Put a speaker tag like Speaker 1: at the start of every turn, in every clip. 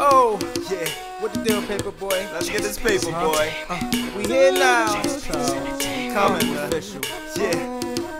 Speaker 1: Oh, yeah. What the deal, paper boy?
Speaker 2: Let's get this paper, boy.
Speaker 1: We here now. Coming official. Yeah.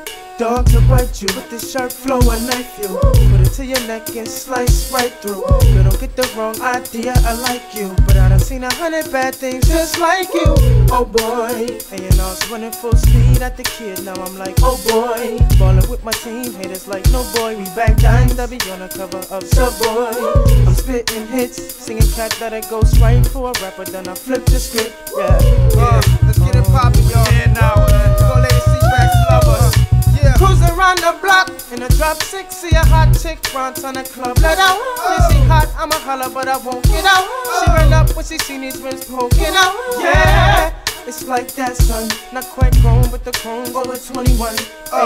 Speaker 3: Dog to bite you with this sharp flow, I knife you. Put it to your neck and slice right through. You don't get the wrong idea, I like you, but I done seen 100 bad things just like you. Oh boy, and you know I was running full speed at the kid. Now I'm like, oh boy, ballin' with my team, haters like no boy. We back down, W on the cover of Subway. I'm spitting hits, singing cat that it goes right for a rapper. Then I flip the script. Yeah,
Speaker 1: Let's get it poppin', y'all.
Speaker 2: Yeah, now,
Speaker 1: Go legacy backs lovers. Yeah.
Speaker 3: cruise around the block in a drop six, see a hot chick front on the club. Let out, she hot, I'ma holler, but I won't get out. She ran up when she seen these rims poking out. Yeah, it's like that, son. Not quite grown, but the chrome's over 21.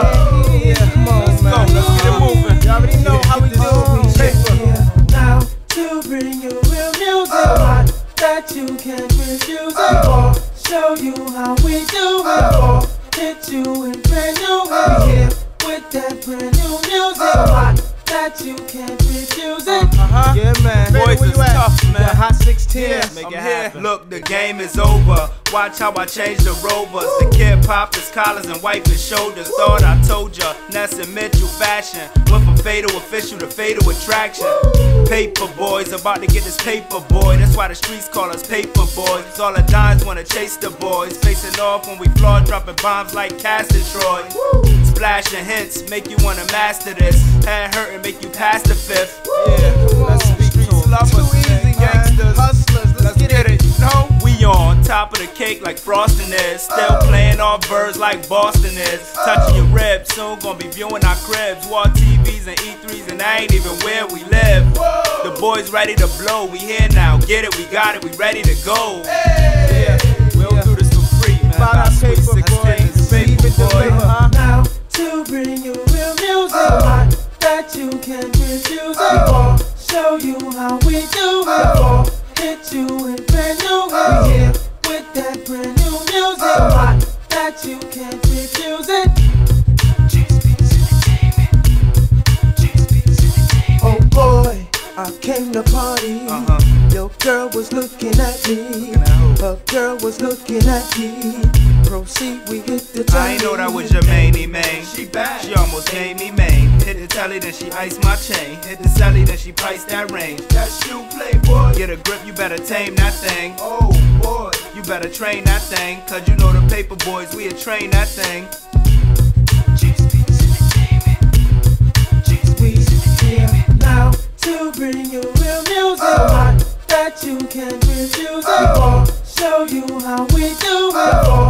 Speaker 1: Yeah, come on, man.
Speaker 2: Let's get it moving.
Speaker 1: You already know how we do. Paper.
Speaker 3: Now to bring you real music, hot that you can't refuse it. Or show you how we do it. Or hit you in brand new. We here with that brand new music, hot that you can't refuse it.
Speaker 1: Yeah, man.
Speaker 2: Boys
Speaker 1: Where
Speaker 2: is
Speaker 1: you at?
Speaker 2: tough, man.
Speaker 1: Yeah, hot 16.
Speaker 2: I'm here. Look, the game is over. Watch how I change the rovers. The kid pop his collars and wipe his shoulders. Thought I told ya, Nelson Mitchell fashion. Went from fatal official to fatal attraction. Paper boys, about to get this paper, boy. That's why the streets call us paper boys. All the dimes wanna chase the boys. Facing off when we floor, dropping bombs like Castor Troy. Splashing hits, make you wanna master this. Head hurting, make you pass the fifth.
Speaker 1: Yeah, let's speak to them. Too easy, gangsters. Hustlers, let's get it. No,
Speaker 2: We on top of the cake like frosting is. Still playing off birds like Boston is. Touching your ribs, soon gonna be viewing our cribs. Wall TVs and E3s and I ain't even where we live. The boys ready to blow, we here now. Get it, we got it, we ready to go.
Speaker 1: yeah,
Speaker 2: We'll do this for free, man.
Speaker 1: About our
Speaker 2: Sweet
Speaker 1: paper,
Speaker 2: 16,
Speaker 1: boys.
Speaker 2: paper
Speaker 1: Leave it to
Speaker 2: boy.
Speaker 1: paper.
Speaker 3: Now to bring you real music, hot that you can't refuse it. Or show you how we do it. Or hit you in brand new. We here with that brand new music, hot that you can't refuse it. Oh boy, I came to party. Your girl was looking at me. Her girl was looking at me. Proceed, we hit the time.
Speaker 2: I ain't know that was your main. She bad. She almost made me main. Hit the telly, then she iced my chain. Hit the celly, then she priced that range. That's you, playboy. Get a grip, you better tame that thing. Oh boy, you better train that thing. Cause you know the paper boys, we'll train that thing.
Speaker 3: We here now to bring you real music, hot that you can't refuse it. Or show you how we do it. Or